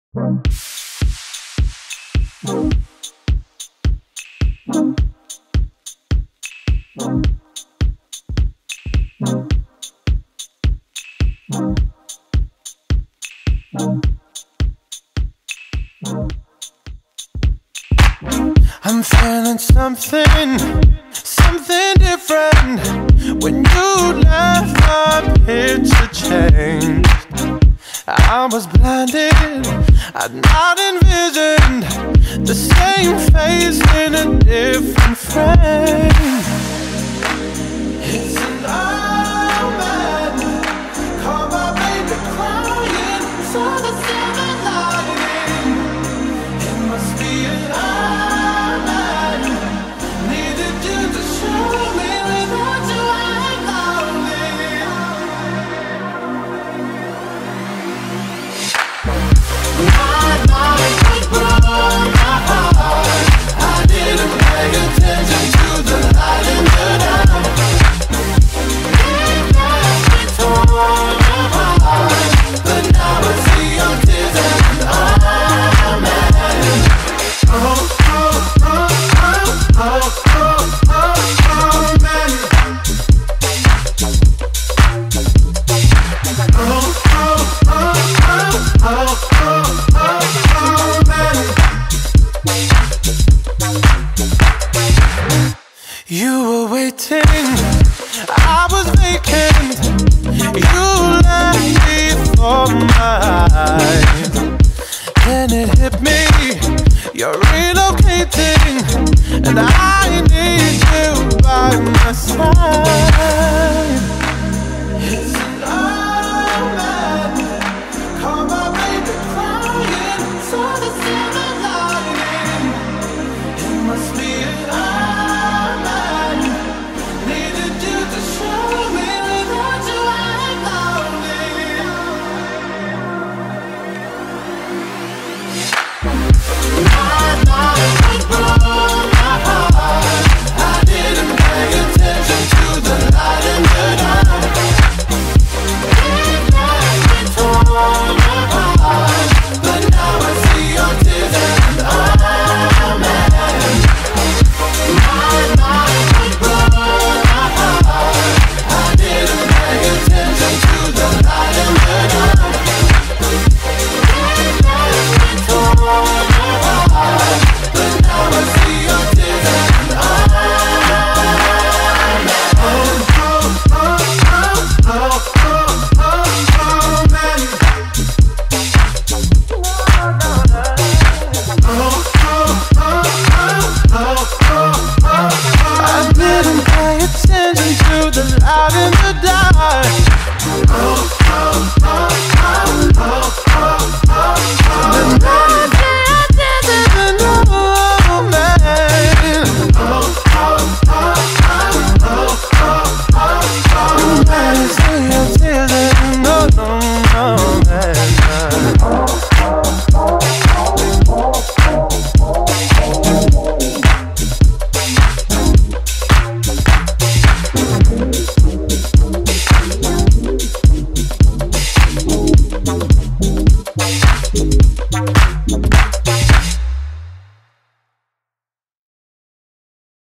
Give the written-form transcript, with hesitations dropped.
I'm feeling something different. When you left, my picture changed. I was blinded, I'd not envisioned the same face in a different frame. It's an omen, call my baby crying, saw the silver lining. It must be an omen, needed you to show me without you I'm lonely. My mind was blown apart. I didn't pay attention to the light in the dark. It left me torn apart, but now I see your tears and amen. Oh, oh, oh, oh, oh, oh, oh, amen. Oh, oh, oh, oh, oh, oh, amen. You were waiting, I was vacant. You left me for mine. Then it hit me, you're relocating, and I need you by my side. It's an omen, call my baby crying, saw the silver lining. It must be an omen, needed you to show me without you I'm lonely. My mind was blown apart. I didn't pay attention to the light in the dark. It left me torn apart, but now I see your tears and amen. My mind was blown apart. I didn't pay attention to the light in the dark. It left me torn apart, but now I see your tears and amen. Oh, oh, oh, oh, oh, oh, amen. Oh, oh, oh, oh, oh, oh, I didn't pay attention to the light in the dark. Oh, oh, oh.